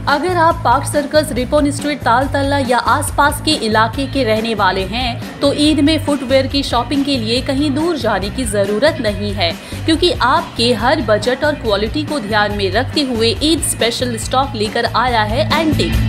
अगर आप Park Circus, Ripon Street, Taltala या आसपास के इलाके के रहने वाले हैं तो ईद में फुटवेयर की शॉपिंग के लिए कहीं दूर जाने की जरूरत नहीं है, क्योंकि आपके हर बजट और क्वालिटी को ध्यान में रखते हुए ईद स्पेशल स्टॉक लेकर आया है एंटिक।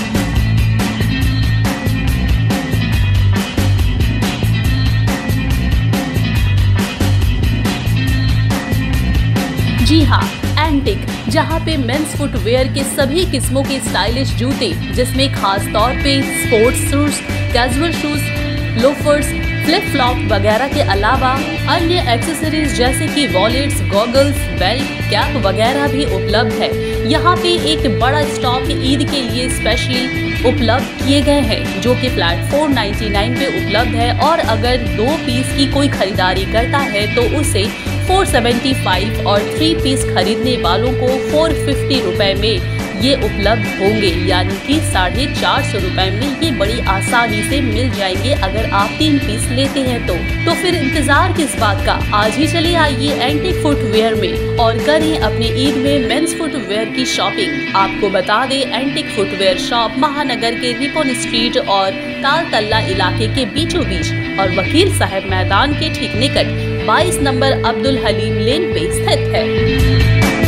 जी हाँ, एंटिक, जहाँ पे मेंस फुटवेयर के सभी किस्मों के स्टाइलिश जूते, जिसमें खास तौर पे sports shoes, casual shoes, loafers, flip flop वगैरह के अलावा अन्य एक्सेसरीज जैसे कि वॉलेट्स, गॉगल्स, बेल्ट, कैप वगैरह भी उपलब्ध है। यहाँ पे एक बड़ा स्टॉक ईद के लिए स्पेशली उपलब्ध किए गए हैं, जो कि फ्लैट 499 पे उपलब्ध है, और अगर 2 पीस की कोई खरीदारी करता है तो उसे 475 और 3 पीस खरीदने वालों को 450 रुपए में ये उपलब्ध होंगे, यानी कि 450 रुपए में ये बड़ी आसानी से मिल जाएंगे अगर आप 3 पीस लेते हैं तो फिर इंतजार किस बात का, आज ही चले आइए एंटिक फुटवेयर में और करें अपने ईद में मेंस फुटवेयर की शॉपिंग। आपको बता दें, एंटिक फुटवेयर शॉप महानगर के रिपन स्ट्रीट और तालतल्ला इलाके के बीचों बीच और वकील साहब मैदान के ठीक निकट 22 नंबर अब्दुल हलीम लेन पे स्थित है।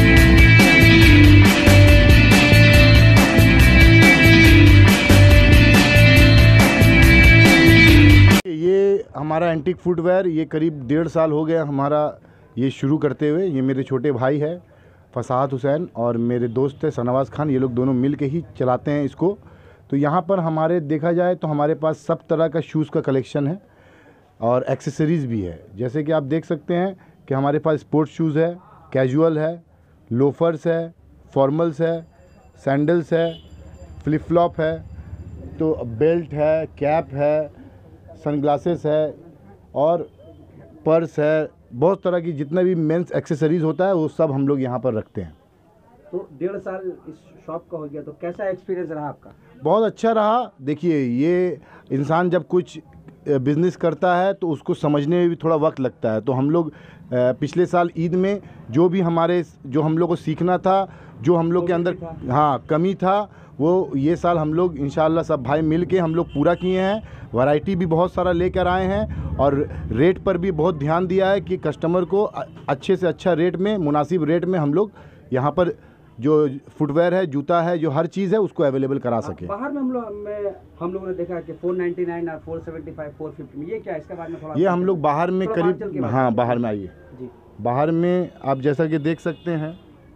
ये हमारा एंटिक फुटवेयर ये करीब 1.5 साल हो गया हमारा ये शुरू करते हुए। ये मेरे छोटे भाई है फसाहत हुसैन और मेरे दोस्त है शहनवाज खान, ये लोग दोनों मिल के ही चलाते हैं इसको। तो यहाँ पर हमारे देखा जाए तो हमारे पास सब तरह का शूज़ का कलेक्शन है और एक्सेसरीज़ भी है। जैसे कि आप देख सकते हैं कि हमारे पास स्पोर्ट्स शूज़ है, कैजुअल है, लोफर्स है, फॉर्मल्स है, सैंडल्स है, फ्लिप फ्लॉप है, तो बेल्ट है, कैप है, सनग्लासेस है और पर्स है। बहुत तरह की जितना भी मेंस एक्सेसरीज़ होता है वो सब हम लोग यहाँ पर रखते हैं। तो 1.5 साल इस शॉप का हो गया, तो कैसा एक्सपीरियंस रहा आपका? बहुत अच्छा रहा। देखिए, ये इंसान जब कुछ बिज़नेस करता है तो उसको समझने में भी थोड़ा वक्त लगता है। तो हम लोग पिछले साल ईद में जो हम लोग को सीखना था, जो हम लोग के अंदर कमी था, वो ये साल हम लोग इंशाल्लाह सब भाई मिल के हम लोग पूरा किए हैं। वैरायटी भी बहुत सारा लेकर आए हैं और रेट पर भी बहुत ध्यान दिया है कि कस्टमर को अच्छे से अच्छा रेट में, मुनासिब रेट में हम लोग यहाँ पर जो फुटवेयर है, जूता है, जो हर चीज़ है उसको अवेलेबल करा सके। बाहर में हम लोगों ने देखा कि 499 और 475, 450 में, ये क्या है? इसके बारे में थोड़ा ये हम लोग बाहर में करीब बाहर में आइए जी। बाहर में आप जैसा कि देख सकते हैं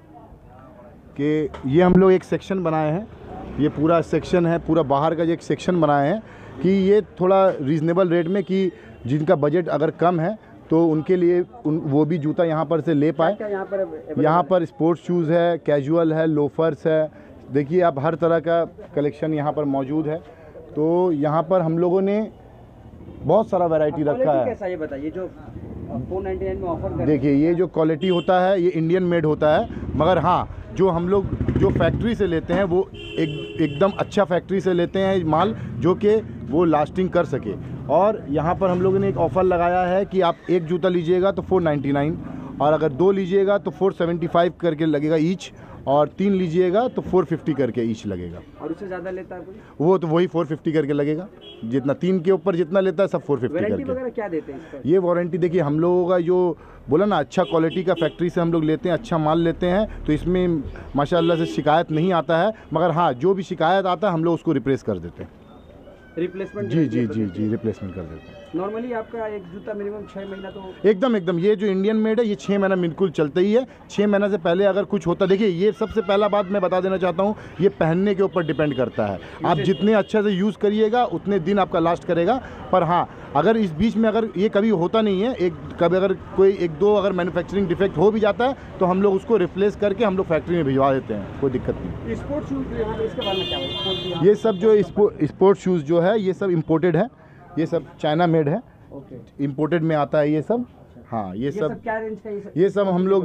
कि ये हम लोग एक सेक्शन बनाए हैं, ये पूरा सेक्शन है, पूरा बाहर का जो एक सेक्शन बनाए हैं कि ये थोड़ा रीज़नेबल रेट में, कि जिनका बजट अगर कम है तो उनके लिए वो भी जूता यहाँ पर से ले पाए। यहाँ पर स्पोर्ट्स शूज़ है, कैजुअल है, लोफर्स है। देखिए आप, हर तरह का कलेक्शन यहाँ पर मौजूद है। तो यहाँ पर हम लोगों ने बहुत सारा वैरायटी रखा है। कैसा ये बताइए, जो 499 में ऑफर कर, देखिए ये जो क्वालिटी होता है ये इंडियन मेड होता है, मगर हाँ, जो हम लोग जो फैक्ट्री से लेते हैं वो एकदम अच्छा फैक्ट्री से लेते हैं माल, जो कि वो लास्टिंग कर सके। और यहाँ पर हम लोगों ने एक ऑफ़र लगाया है कि आप एक जूता लीजिएगा तो 499, और अगर 2 लीजिएगा तो 475 करके लगेगा ईच, और 3 लीजिएगा तो 450 करके ईच लगेगा। और उससे ज़्यादा लेता है वो तो वही 450 करके लगेगा। जितना 3 के ऊपर जितना लेता है सब 450 करके। वारंटी वगैरह क्या देते हैं इस पर? ये वारंटी देखिए, हम लोगों का जो बोला ना, अच्छा क्वालिटी का फैक्ट्री से हम लोग लेते हैं, अच्छा माल लेते हैं, तो इसमें माशाल्लाह से शिकायत नहीं आता है। मगर हाँ, जो भी शिकायत आता है हम लोग उसको रिप्लेस कर देते हैं। रिप्लेसमेंट? जी, रिप्लेसमेंट कर देते हैं। नॉर्मली आपका एक जूता मिनिमम 6 महीना तो एकदम ये जो इंडियन मेड है ये 6 महीना बिल्कुल चलता ही है। 6 महीना से पहले अगर कुछ होता, देखिए ये सबसे पहला बात मैं बता देना चाहता हूँ, ये पहनने के ऊपर डिपेंड करता है। आप जितने अच्छे से यूज़ करिएगा उतने दिन आपका लास्ट करेगा। पर हाँ, अगर इस बीच में अगर ये कभी होता नहीं है, कभी अगर कोई 1-2 अगर मैन्युफैक्चरिंग डिफेक्ट हो भी जाता है तो हम लोग उसको रिप्लेस करके हम लोग फैक्ट्री में भिजवा देते हैं, कोई दिक्कत नहीं। स्पोर्ट्स शूज़ यहाँ पे, इसके बारे में क्या है? ये सब जो स्पोर्ट्स शूज़ जो है ये सब इम्पोर्टेड है, ये सब चाइना मेड है, इम्पोर्टेड में आता है ये सब। हाँ, ये सब क्या रेंज का? ये सब हम लोग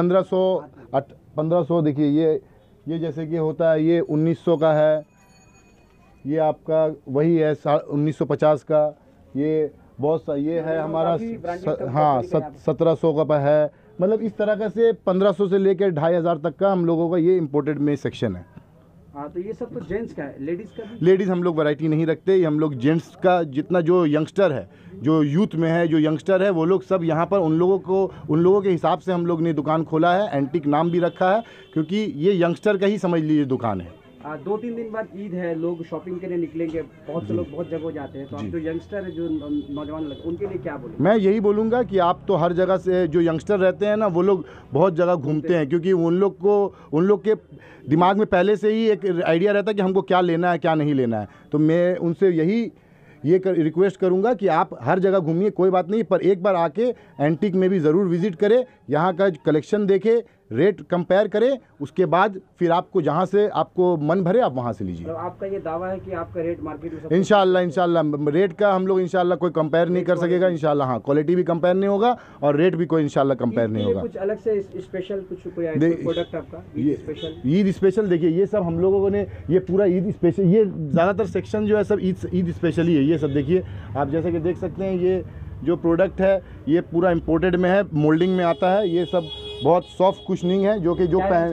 1500 देखिए, ये जैसे कि होता है ये 1900 का है, ये आपका वही है 1950 का, ये बहुत सा ये है हमारा 1700 का है। मतलब इस तरह का से 1500 से लेकर 2500 तक का हम लोगों का ये इम्पोर्टेड में सेक्शन है। हाँ, तो ये सब तो जेंट्स का है, लेडीज़ का भी? लेडीज़ हम लोग वैरायटी नहीं रखते, ये हम लोग जेंट्स का जितना जो यंगस्टर है, जो यूथ में है, जो यंगस्टर है, वो लोग सब यहाँ पर उन लोगों के हिसाब से हम लोग ने दुकान खोला है। एंटीक नाम भी रखा है क्योंकि ये यंगस्टर का ही समझ लीजिए दुकान है। 2-3 दिन बाद ईद है, लोग शॉपिंग करने निकलेंगे, बहुत से लोग बहुत जगह जाते हैं, तो आप जो यंगस्टर है, जो नौजवान लोग, उनके लिए क्या बोलेंगे? मैं यही बोलूँगा कि आप तो हर जगह से, जो यंगस्टर रहते हैं ना, वो लोग बहुत जगह घूमते हैं क्योंकि उन लोग के दिमाग में पहले से ही एक आइडिया रहता है कि हमको क्या लेना है, क्या नहीं लेना है। तो मैं उनसे ये रिक्वेस्ट करूंगा कि आप हर जगह घूमिए, कोई बात नहीं, पर एक बार आके एंटीक में भी ज़रूर विज़िट करें, यहाँ का कलेक्शन देखें, रेट कंपेयर करें, उसके बाद फिर आपको जहाँ से आपको मन भरे आप वहाँ से लीजिए। मतलब आपका ये दावा है कि आपका रेट मार्केट में सब इंशाल्लाह रेट का हम लोग इंशाल्लाह कोई कंपेयर नहीं कर सकेगा इंशाल्लाह। हाँ, क्वालिटी भी कंपेयर नहीं होगा और रेट भी कोई इंशाल्लाह कंपेयर नहीं होगा। कुछ अलग से स्पेशल कुछ प्रोडक्ट आपका ईद स्पेशल देखिए, ये सब हम लोगों ने ये पूरा ईद स्पेशल, ये ज़्यादातर सेक्शन जो है सब ईद स्पेशल ही है। ये सब देखिए आप, जैसे कि देख सकते हैं, ये जो प्रोडक्ट है ये पूरा इम्पोर्टेड में है, मोल्डिंग में आता है। ये सब बहुत सॉफ्ट कुशनिंग है जो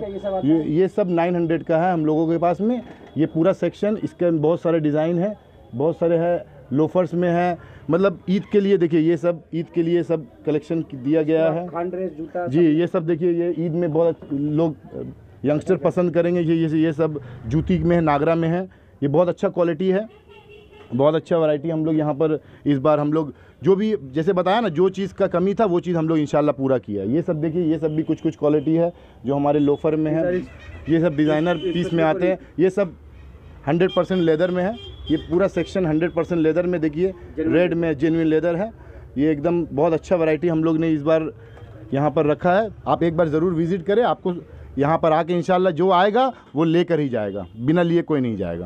ये सब 900 का है हम लोगों के पास में। ये पूरा सेक्शन, इसके बहुत सारे डिज़ाइन है, बहुत सारे है, लोफर्स में है, मतलब ईद के लिए देखिए ये सब ईद के लिए सब कलेक्शन दिया गया है। ड्रेस, जूता जी, ये सब देखिए, ये ईद में बहुत लोग यंगस्टर पसंद करेंगे। ये सब जूती में है, नागरा में है, ये बहुत अच्छा क्वालिटी है, बहुत अच्छा वैरायटी हम लोग यहाँ पर इस बार हम लोग जो भी जैसे बताया ना, जो चीज़ का कमी था वो चीज़ हम लोग इंशाल्लाह पूरा किया। ये सब देखिए, ये सब भी कुछ क्वालिटी है जो हमारे लोफर में है, ये सब डिज़ाइनर पीस में आते हैं, ये सब 100% लेदर में है। ये पूरा सेक्शन 100% लेदर में, देखिए रेड में जेन्युइन लेदर है। ये एकदम बहुत अच्छा वैरायटी हम लोग ने इस बार यहाँ पर रखा है। आप एक बार ज़रूर विज़िट करें, आपको यहाँ पर आके इंशाल्लाह जो आएगा वो लेकर ही जाएगा, बिना लिए कोई नहीं जाएगा।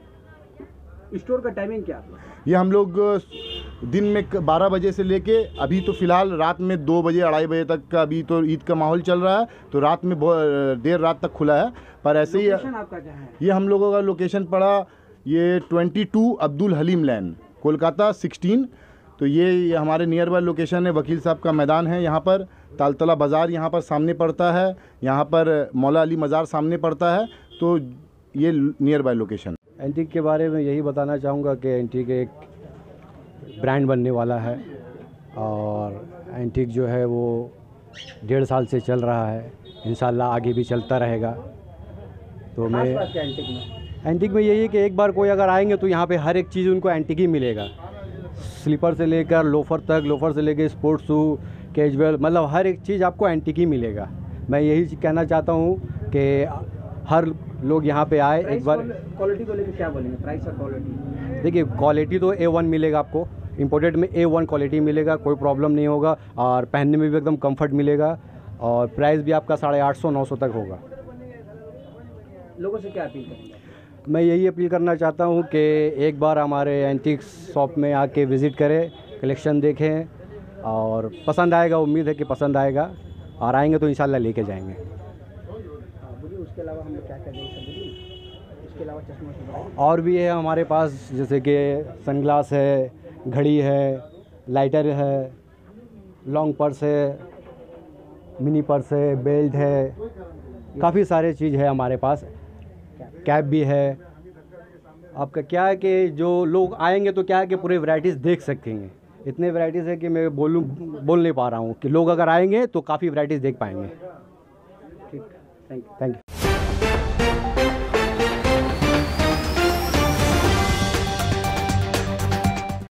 स्टोर का टाइमिंग क्या है? ये हम लोग दिन में 12 बजे से लेके अभी तो फ़िलहाल रात में 2 बजे 2:30 बजे तक का, अभी तो ईद का माहौल चल रहा है तो रात में देर रात तक खुला है। पर ऐसे ही आपका क्या है? ये हम लोगों का लोकेशन पड़ा ये 22 अब्दुल हलीम लैन, कोलकाता 16। तो ये हमारे नियर बाय लोकेशन है। वकील साहब का मैदान है यहाँ पर, तालतला बाज़ार यहाँ पर सामने पड़ता है, यहाँ पर मौला अली मज़ार सामने पड़ता है। तो ये नियर बाय लोकेशन। एंटीक के बारे में यही बताना चाहूँगा कि एंटीक एक ब्रांड बनने वाला है और एंटीक जो है वो 1.5 साल से चल रहा है, इंशाल्लाह आगे भी चलता रहेगा। तो मैं एंटीक में यही है कि एक बार कोई अगर आएंगे तो यहाँ पे हर एक चीज़ उनको एंटीक ही मिलेगा, स्लीपर से लेकर लोफर तक, लोफर से लेकर स्पोर्ट्स शू, कैजुअल, मतलब हर एक चीज़ आपको एंटीक ही मिलेगा। मैं यही कहना चाहता हूँ कि हर लोग यहाँ पे आए एक बार। क्वालिटी को लेकर क्या बोलेंगे? प्राइस और क्वालिटी? देखिए क्वालिटी तो A1 मिलेगा आपको, इंपोर्टेड में A1 क्वालिटी मिलेगा, कोई प्रॉब्लम नहीं होगा और पहनने में भी एकदम कंफर्ट मिलेगा और प्राइस भी आपका 850-900 तक होगा। लोगों से क्या अपील करेंगे? मैं यही अपील करना चाहता हूँ कि एक बार हमारे एंटीक शॉप में आके विज़िट करें, कलेक्शन देखें और पसंद आएगा, उम्मीद है कि पसंद आएगा और आएंगे तो इंशाल्लाह लेके जाएंगे। उसके अलावा हम लोग क्या क्या देख सकते हैं? इसके अलावा चश्मा और भी है हमारे पास, जैसे कि सनग्लास है, घड़ी है, लाइटर है, लॉन्ग पर्स है, मिनी पर्स है, बेल्ट है, काफ़ी सारे चीज़ है हमारे पास, कैप भी है। आपका क्या है कि जो लोग आएंगे तो क्या है कि पूरे वैराइटीज़ देख सकेंगे। इतने वैराइटीज़ है कि मैं बोल नहीं पा रहा हूँ कि लोग अगर आएंगे तो काफ़ी वैराइटीज़ देख पाएंगे। ठीक, थैंक यू।